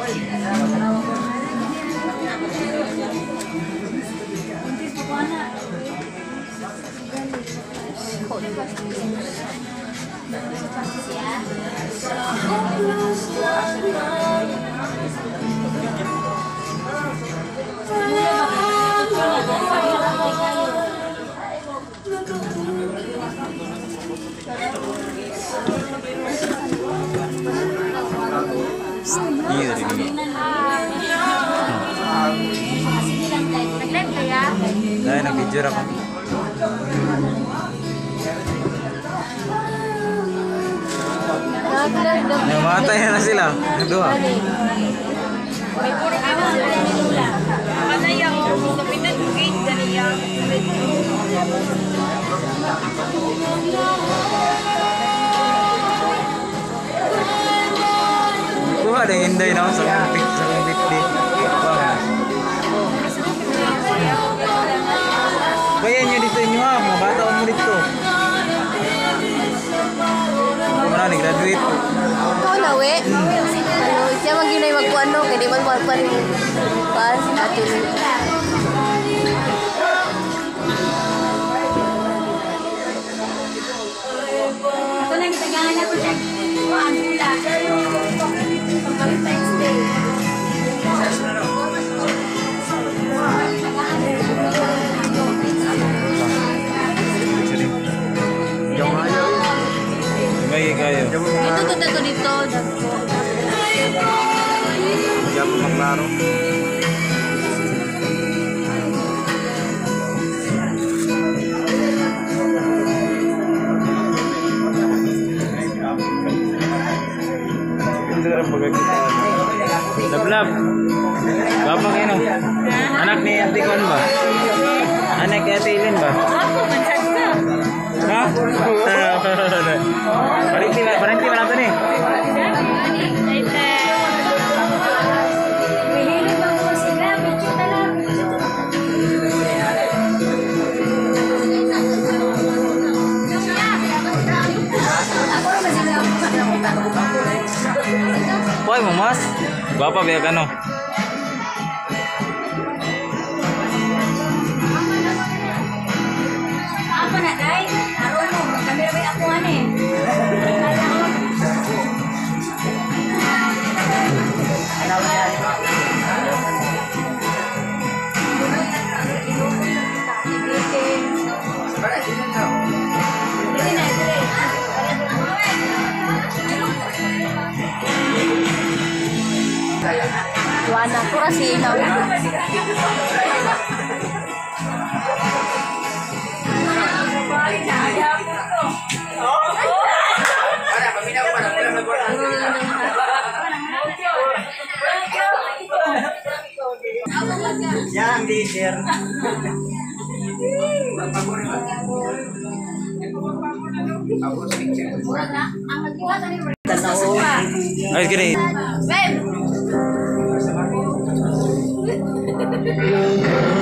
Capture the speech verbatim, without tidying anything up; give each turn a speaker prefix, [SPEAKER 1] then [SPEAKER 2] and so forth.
[SPEAKER 1] Iya dari dulu. Nah, nag-video ako. Namatay na sila. Dua.
[SPEAKER 2] May puro kami sila ni Lula. Ano yung kapitan gate kaniya?
[SPEAKER 1] Kuha ada inday no sa pic sa fifty. Kaya nyo dito inyo ha, mga bata mo dito. Kumana ni graduate.
[SPEAKER 3] Ikaw na we? Ano, siya mag-inay magkuano, kaya di man magkuan yung pas, atin.
[SPEAKER 2] Ako lang itagangan ako siya. Ang Lula. Valentine's Day.
[SPEAKER 1] Bagi kayo.
[SPEAKER 3] Ito to dito dito.
[SPEAKER 1] Diyan po maklaro. Ito lang pagkakita. Lablab. Gapang ino. Anak ni Ate Kon ba? Anak ni Ate Ilin ba?
[SPEAKER 2] Ako, mansad ka.
[SPEAKER 1] Ha? Berhenti, berhenti mana tu ni?
[SPEAKER 2] Mahilig ako sila. Medyo na lang.
[SPEAKER 1] Why mo mas? Bapa biar kano.
[SPEAKER 2] Apa nak day? Aron mo, kamera may ako ani.
[SPEAKER 3] Wana ko kasi ilaw.
[SPEAKER 1] Yang di share. Ayo gini.
[SPEAKER 2] Babe.